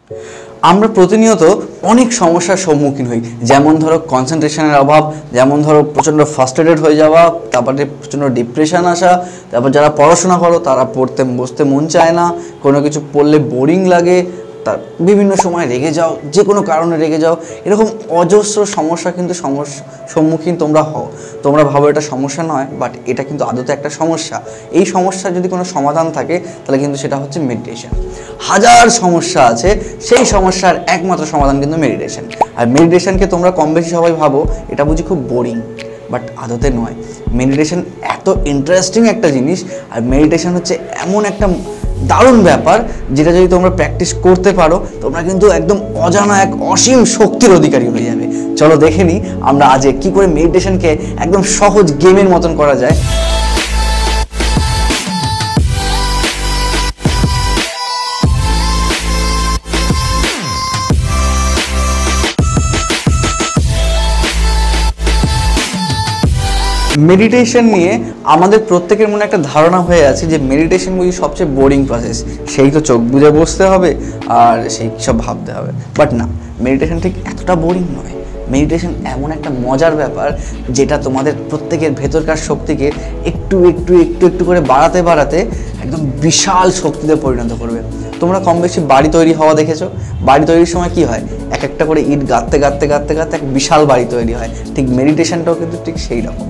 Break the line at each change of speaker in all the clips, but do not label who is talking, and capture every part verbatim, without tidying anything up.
আমরা প্রতিনিয়ত অনেক সমস্যার সম্মুখীন হই, যেমন ধরো কনসেন্ট্রেশনের অভাব, যেমন ধরো প্রচণ্ড ফ্রাস্ট্রেটেড হয়ে যাওয়া, তারপরে প্রচণ্ড ডিপ্রেশন আসা, তারপর যারা পড়াশোনা করো তারা পড়তে বসতে মন চায় না, কোনো কিছু পড়লে বোরিং লাগে, তার বিভিন্ন সময় রেগে যাও, যে কোনো কারণে রেগে যাও, এরকম অজস্র সমস্যা কিন্তু সমস্যা সম্মুখীন তোমরা হও। তোমরা ভাবো এটা সমস্যা নয়, বাট এটা কিন্তু আদতে একটা সমস্যা। এই সমস্যার যদি কোনো সমাধান থাকে তাহলে কিন্তু সেটা হচ্ছে মেডিটেশন। হাজার সমস্যা আছে, সেই সমস্যার একমাত্র সমাধান কিন্তু মেডিটেশন। আর মেডিটেশনকে তোমরা কম বেশি সবাই ভাবো এটা বুঝি খুব বোরিং, বাট আদতে নয়। মেডিটেশন এত ইন্টারেস্টিং একটা জিনিস, আর মেডিটেশন হচ্ছে এমন একটা দারুণ ব্যাপার যেটা যদি তোমরা প্র্যাকটিস করতে পারো তোমরা কিন্তু একদম অজানা এক অসীম শক্তির অধিকারী হয়ে যাবে। চলো দেখে নিই আমরা আজ কি করে মেডিটেশনকে একদম সহজ গেমের মতন করা যায়। মেডিটেশন নিয়ে আমাদের প্রত্যেকের মনে একটা ধারণা হয়ে আছে যে মেডিটেশন বুঝি সবচেয়ে বোরিং প্রসেস, সেই তো চোখ বুজে বসতে হবে আর সেই সব ভাবতে হবে। বাট না, মেডিটেশন ঠিক এতটা বোরিং নয়। মেডিটেশন এমন একটা মজার ব্যাপার যেটা তোমাদের প্রত্যেকের ভেতরকার শক্তিকে একটু একটু একটু একটু করে বাড়াতে বাড়াতে একদম বিশাল শক্তিতে পরিণত করবে। তোমরা কম বেশি বাড়ি তৈরি হওয়া দেখেছো? বাড়ি তৈরির সময় কি হয়, এক একটা করে ইট গাঁথতে গাঁথতে গাঁথতে গাঁথতে এক বিশাল বাড়ি তৈরি হয়। ঠিক মেডিটেশনটাও কিন্তু ঠিক সেই রকম।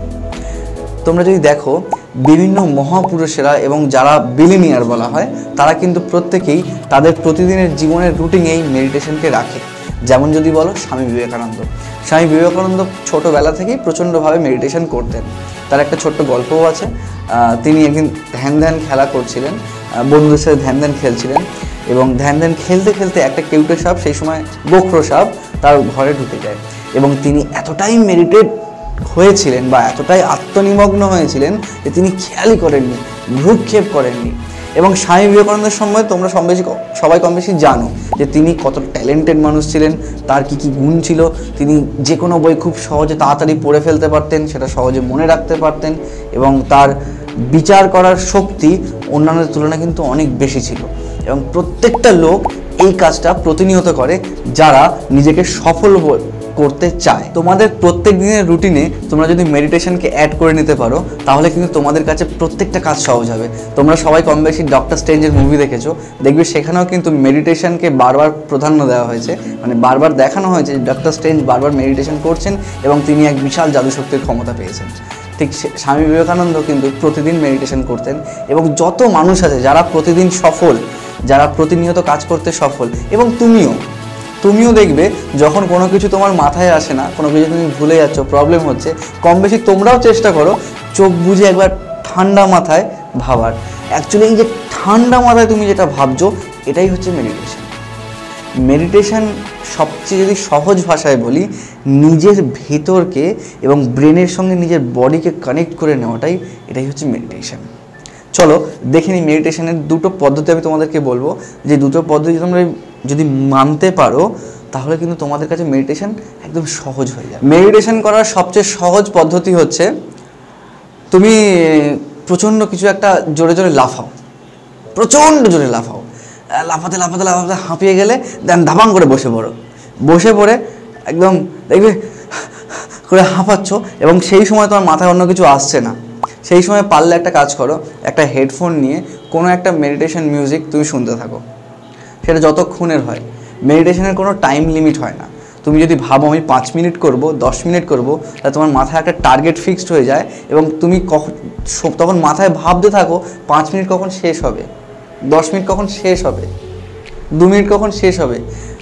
তোমরা যদি দেখো বিভিন্ন মহাপুরুষেরা এবং যারা বিলিনিয়ার বলা হয় তারা কিন্তু প্রত্যেকেই তাদের প্রতিদিনের জীবনের রুটিনে এই মেডিটেশনকে রাখে। যেমন যদি বলো স্বামী বিবেকানন্দ, স্বামী বিবেকানন্দ ছোটোবেলা থেকেই প্রচণ্ডভাবে মেডিটেশন করতেন। তার একটা ছোট্ট গল্পও আছে। তিনি একদিন ধ্যান ধ্যান খেলা করছিলেন, বন্ধুদের সাথে ধ্যান ধ্যান খেলছিলেন এবং ধ্যান ধ্যান খেলতে খেলতে একটা কেউটে সাপ, সেই সময় গোখরো সাপ, তার ঘরে ঢুকে যায় এবং তিনি এতটাই মেডিটেট হয়েছিলেন বা এতটাই আত্মনিমগ্ন হয়েছিলেন যে তিনি খেয়ালই করেননি, ভ্রুক্ষেপ করেননি। এবং স্বামী বিবেকানন্দের সময় তোমরা কম বেশি সবাই কম বেশি জানো যে তিনি কত ট্যালেন্টেড মানুষ ছিলেন, তার কী কী গুণ ছিল। তিনি যে কোনো বই খুব সহজে তাড়াতাড়ি পড়ে ফেলতে পারতেন, সেটা সহজে মনে রাখতে পারতেন এবং তার বিচার করার শক্তি অন্যান্যদের তুলনায় কিন্তু অনেক বেশি ছিল। এবং প্রত্যেকটা লোক এই কাজটা প্রতিনিয়ত করে যারা নিজেকে সফল করতে চায়। তোমাদের প্রত্যেক দিনের রুটিনে তোমরা যদি মেডিটেশনকে অ্যাড করে নিতে পারো তাহলে কিন্তু তোমাদের কাছে প্রত্যেকটা কাজ সহজ হবে। তোমরা সবাই কম বেশি ডক্টর স্ট্রেঞ্জের মুভি দেখেছো, দেখবে সেখানেও কিন্তু মেডিটেশনকে বারবার প্রাধান্য দেওয়া হয়েছে, মানে বারবার দেখানো হয়েছে যে ডক্টর স্ট্রেঞ্জ বারবার মেডিটেশন করছেন এবং তিনি এক বিশাল জাদুশক্তির ক্ষমতা পেয়েছেন। ঠিক স্বামী বিবেকানন্দ কিন্তু প্রতিদিন মেডিটেশন করতেন এবং যত মানুষ আছে যারা প্রতিদিন সফল, যারা প্রতিনিয়ত কাজ করতে সফল, এবং তুমিও তুমিও দেখবে যখন কোনো কিছু তোমার মাথায় আসে না, কোনো কিছু তুমি ভুলে যাচ্ছ, প্রবলেম হচ্ছে, কম বেশি তোমরাও চেষ্টা করো চোখ বুঝে একবার ঠান্ডা মাথায় ভাবার। অ্যাকচুয়ালি এই যে ঠান্ডা মাথায় তুমি যেটা ভাবছো এটাই হচ্ছে মেডিটেশন। মেডিটেশন সবচেয়ে যদি সহজ ভাষায় বলি, নিজের ভেতরকে এবং ব্রেনের সঙ্গে নিজের বডিকে কানেক্ট করে নেওয়াটাই এটাই হচ্ছে মেডিটেশন। চলো দেখে নিই মেডিটেশনের দুটো পদ্ধতি আমি তোমাদেরকে বলবো, যে দুটো পদ্ধতি তোমরা যদি মানতে পারো তাহলে কিন্তু তোমাদের কাছে মেডিটেশন একদম সহজ হয়ে যাবে। মেডিটেশন করার সবচেয়ে সহজ পদ্ধতি হচ্ছে তুমি প্রচণ্ড কিছু একটা জোরে জোরে লাফাও, প্রচণ্ড জোরে লাফাও, লাফাতে লাফাতে লাফাতে হাঁপিয়ে গেলে দেন ধাবাং করে বসে পড়ো, বসে পড়ে একদম দেখবে করে হাঁপাচ্ছ এবং সেই সময় তোমার মাথায় অন্য কিছু আসছে না। সেই সময় পারলে একটা কাজ করো, একটা হেডফোন নিয়ে কোনো একটা মেডিটেশন মিউজিক তুমি শুনতে থাকো, সেটা যতক্ষণের হয়। মেডিটেশনের কোনো টাইম লিমিট হয় না। তুমি যদি ভাবো আমি পাঁচ মিনিট করব, দশ মিনিট করব, তাহলে তোমার মাথায় একটা টার্গেট ফিক্সড হয়ে যায় এবং তুমি কখন তখন মাথায় ভাবতে থাকো পাঁচ মিনিট কখন শেষ হবে, দশ মিনিট কখন শেষ হবে, দু মিনিট কখন শেষ হবে।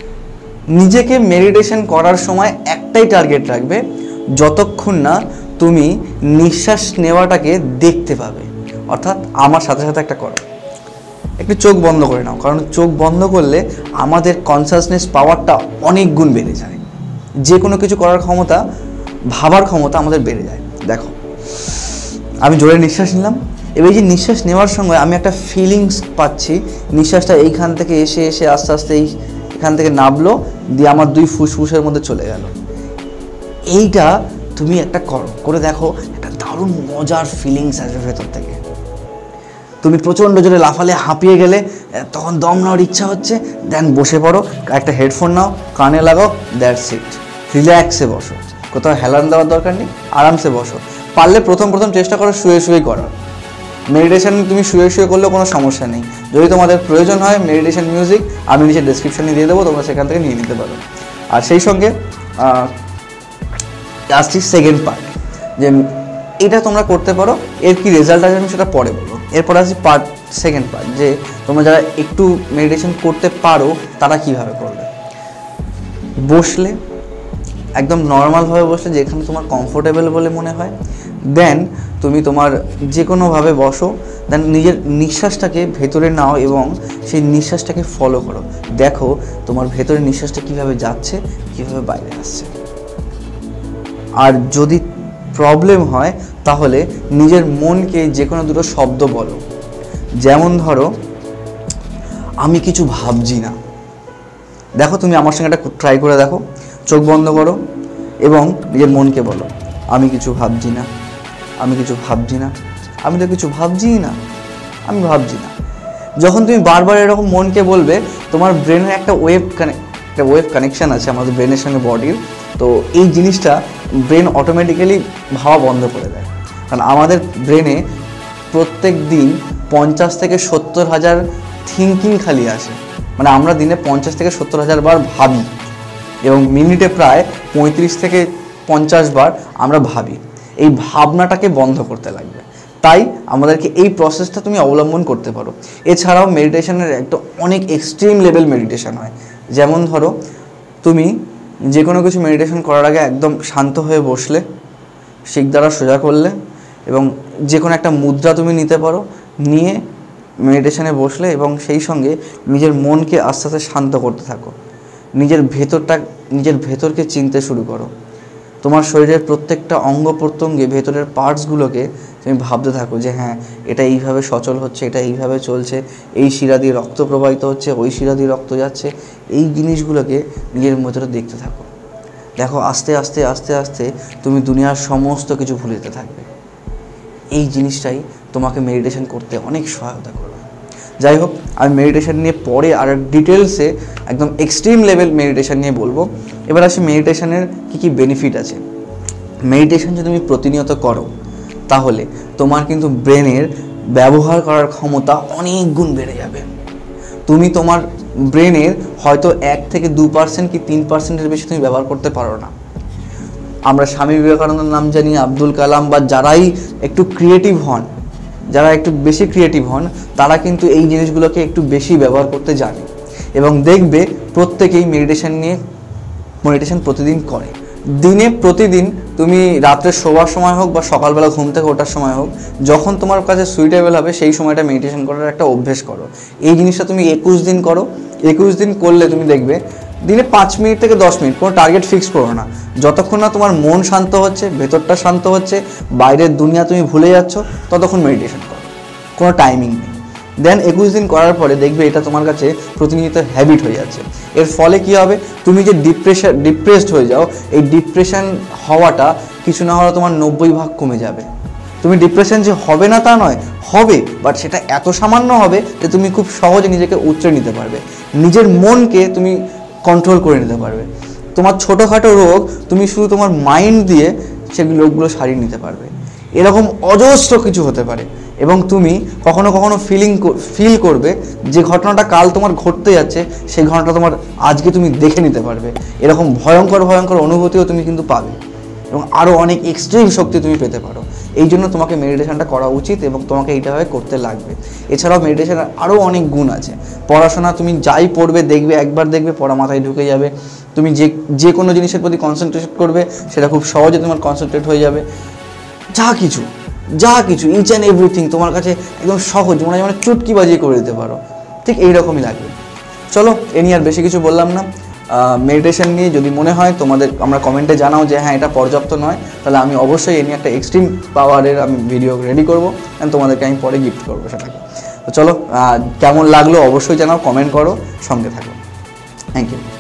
নিজেকে মেডিটেশন করার সময় একটাই টার্গেট রাখবে, যতক্ষণ না তুমি নিঃশ্বাস নেওয়াটাকে দেখতে পাবে। অর্থাৎ আমার সাথে সাথে একটা করো, একটু চোখ বন্ধ করে নাও, কারণ চোখ বন্ধ করলে আমাদের কনসাসনেস পাওয়ারটা অনেক গুণ বেড়ে যায়। যে কোনো কিছু করার ক্ষমতা, ভাবার ক্ষমতা আমাদের বেড়ে যায়। দেখো আমি জোরে নিঃশ্বাস নিলাম, এবার এই যে নিঃশ্বাস নেওয়ার সময় আমি একটা ফিলিংস পাচ্ছি, নিঃশ্বাসটা এইখান থেকে এসে এসে আস্তে আস্তে এই এখান থেকে নামলো, দিয়ে আমার দুই ফুসফুসের মধ্যে চলে গেল। এইটা তুমি একটা করো, করে দেখো একটা দারুণ মজার ফিলিংস আসবে ভেতর থেকে। তুমি প্রচণ্ড জোরে লাফালে, হাঁপিয়ে গেলে, তখন দম নেওয়ার ইচ্ছা হচ্ছে, দেন বসে পড়ো, একটা হেডফোন নাও, কানে লাগাও, দ্যাটস ইট, রিল্যাক্সে বসো, কোথাও হেলান দেওয়ার দরকার নেই, আরামসে বসো। পারলে প্রথম প্রথম চেষ্টা করো শুয়ে শুয়ে করার। মেডিটেশন তুমি শুয়ে শুয়ে করলেও কোনো সমস্যা নেই। যদি তোমাদের প্রয়োজন হয় মেডিটেশন মিউজিক আমি নিচে ডেসক্রিপশানে দিয়ে দেবো, তোমরা সেখান থেকে নিয়ে নিতে পারো। আর সেই সঙ্গে আসছি সেকেন্ড পার্ট, যে এটা তোমরা করতে পারো, এর কি রেজাল্ট আছে আমি সেটা পরে বলবো। এরপর আসছি পার্ট সেকেন্ড পার্ট, যে তোমরা যারা একটু মেডিটেশন করতে পারো তারা কীভাবে করবে। বসলে একদম নর্মালভাবে বসলে, যেখানে তোমার কমফোর্টেবল বলে মনে হয়, দেন তুমি তোমার যে কোনোভাবে বসো, দেন নিজের নিঃশ্বাসটাকে ভেতরে নাও এবং সেই নিঃশ্বাসটাকে ফলো করো। দেখো তোমার ভেতরের নিঃশ্বাসটা কীভাবে যাচ্ছে, কীভাবে বাইরে আসছে। আর যদি প্রবলেম হয় তাহলে নিজের মনকে যে কোনো দুটো শব্দ বলো, যেমন ধরো আমি কিছু ভাবছি না। দেখো তুমি আমার সঙ্গে একটা ট্রাই করে দেখো, চোখ বন্ধ করো এবং নিজের মনকে বলো আমি কিছু ভাবছি না, আমি কিছু ভাবছি না, আমি তো কিছু ভাবছিই না, আমি ভাবছি না। যখন তুমি বারবার এরকম মনকে বলবে, তোমার ব্রেনের একটা ওয়েভ কানেক্ট একটা ওয়েভ কানেকশান আছে আমাদের ব্রেনের সঙ্গে বডির, তো এই জিনিসটা ব্রেন অটোমেটিক্যালি ভাবা বন্ধ করে দেয়। কারণ আমাদের ব্রেনে প্রত্যেক দিন পঞ্চাশ থেকে সত্তর হাজার থিঙ্কিং খালি আসে, মানে আমরা দিনে পঞ্চাশ থেকে সত্তর হাজার বার ভাবি এবং মিনিটে প্রায় পঁয়ত্রিশ থেকে পঞ্চাশ বার আমরা ভাবি। এই ভাবনাটাকে বন্ধ করতে লাগবে, তাই আমাদেরকে এই প্রসেসটা তুমি অবলম্বন করতে পারো। এছাড়াও মেডিটেশনের একটা অনেক এক্সট্রিম লেভেল মেডিটেশন হয়, যেমন ধরো তুমি যে কোনো কিছু মেডিটেশন করার আগে একদম শান্ত হয়ে বসলে, শিক দ্বারা সোজা করলে এবং যে কোনো একটা মুদ্রা তুমি নিতে পারো, নিয়ে মেডিটেশনে বসলে এবং সেই সঙ্গে নিজের মনকে আস্তে আস্তে শান্ত করতে থাকো। নিজের ভেতরটা নিজের ভেতরকে চিনতে শুরু করো। তোমার শরীরের প্রত্যেকটা অঙ্গ প্রত্যঙ্গে ভেতরের পার্টসগুলোকে তুমি ভাবতে থাকো যে হ্যাঁ এটা এইভাবে সচল হচ্ছে, এটা এইভাবে চলছে, এই শিরা দিয়ে রক্ত প্রবাহিত হচ্ছে, ওই শিরা দিয়ে রক্ত যাচ্ছে। এই জিনিসগুলোকে নিজের ভেতরে দেখতে থাকো। দেখো আস্তে আস্তে আস্তে আস্তে তুমি দুনিয়ার সমস্ত কিছু ভুলে যেতে থাকবে। এই জিনিসটাই তোমাকে মেডিটেশন করতে অনেক সহায়তা করবে। যাই হোক, আমি মেডিটেশন নিয়ে পরে আর ডিটেলসে একদম এক্সট্রিম লেভেল মেডিটেশন নিয়ে বলবো। এবার আসি মেডিটেশনের কী কী বেনিফিট আছে। মেডিটেশন যদি তুমি প্রতিনিয়ত করো তাহলে তোমার কিন্তু ব্রেনের ব্যবহার করার ক্ষমতা অনেক গুণ বেড়ে যাবে। তুমি তোমার ব্রেনের হয়তো এক থেকে দু পার্সেন্ট কি তিন পার্সেন্টের বেশি তুমি ব্যবহার করতে পারো না। আমরা স্বামী বিবেকানন্দের নাম জানি, আব্দুল কালাম বা যারাই একটু ক্রিয়েটিভ হন, যারা একটু বেশি ক্রিয়েটিভ হন, তারা কিন্তু এই জিনিসগুলোকে একটু বেশি ব্যবহার করতে জানে এবং দেখবে প্রত্যেকেই মেডিটেশন নিয়ে মেডিটেশন প্রতিদিন করে। দিনে প্রতিদিন তুমি রাত্রে শোবার সময় হোক বা সকালবেলা ঘুম থেকে ওঠার সময় হোক, যখন তোমার কাছে সুইটেবল হবে সেই সময়টা মেডিটেশন করার একটা অভ্যেস করো। এই জিনিসটা তুমি একুশ দিন করো। একুশ দিন করলে তুমি দেখবে দিনে পাঁচ মিনিট থেকে দশ মিনিট, কোনো টার্গেট ফিক্স করো না। যতক্ষণ না তোমার মন শান্ত হচ্ছে, ভেতরটা শান্ত হচ্ছে, বাইরের দুনিয়া তুমি ভুলে যাচ্ছ, ততক্ষণ মেডিটেশন করো, কোনো টাইমিং নেই। দেন একুশ দিন করার পরে দেখবে এটা তোমার কাছে প্রতিনিয়ত হ্যাবিট হয়ে যাচ্ছে। এর ফলে কি হবে, তুমি যে ডিপ্রেশন ডিপ্রেসড হয়ে যাও, এই ডিপ্রেশন হওয়াটা কিছু না হলে তোমার নব্বই ভাগ কমে যাবে। তুমি ডিপ্রেশন যে হবে না তা নয়, হবে, বাট সেটা এত সামান্য হবে যে তুমি খুব সহজে নিজেকে উতরে নিতে পারবে, নিজের মনকে তুমি কন্ট্রোল করে নিতে পারবে। তোমার ছোটোখাটো রোগ তুমি শুধু তোমার মাইন্ড দিয়ে সেগুলো রোগগুলো সারিয়ে নিতে পারবে। এরকম অজস্র কিছু হতে পারে এবং তুমি কখনো কখনো ফিলিং ফিল করবে যে ঘটনাটা কাল তোমার ঘটতে যাচ্ছে, সেই ঘটনাটা তোমার আজকে তুমি দেখে নিতে পারবে। এরকম ভয়ঙ্কর ভয়ঙ্কর অনুভূতিও তুমি কিন্তু পাবে এবং আরও অনেক এক্সট্রিম শক্তি তুমি পেতে পারো। এই জন্য তোমাকে মেডিটেশনটা করা উচিত এবং তোমাকে এইটাভাবে করতে লাগবে। এছাড়াও মেডিটেশনের আরও অনেক গুণ আছে। পড়াশোনা তুমি যাই পড়বে দেখবে, একবার দেখবে পড়া মাথায় ঢুকে যাবে। তুমি যে যে কোনো জিনিসের প্রতি কনসেন্ট্রেট করবে, সেটা খুব সহজে তোমার কনসেন্ট্রেট হয়ে যাবে। যা কিছু যা কিছু ইচ অ্যান্ড এভরিথিং তোমার কাছে একদম সহজ, মনে হয় মানে চুটকি বাজিয়ে করে দিতে পারো। ঠিক এইরকমই লাগবে। চলো, এ নিয়ে আর বেশি কিছু বললাম না। মেডিটেশন নিয়ে যদি মনে হয় তোমাদের, আমরা কমেন্টে জানাও যে হ্যাঁ এটা পর্যাপ্ত নয়, তাহলে আমি অবশ্যই এ নিয়ে একটা এক্সট্রিম পাওয়ারের আমি ভিডিও রেডি করবো অ্যান্ড তোমাদেরকে আমি পরে গিফট করবো সেটাকে। তো চলো, কেমন লাগলো অবশ্যই জানাও, কমেন্ট করো, সঙ্গে থাকো। Thank you.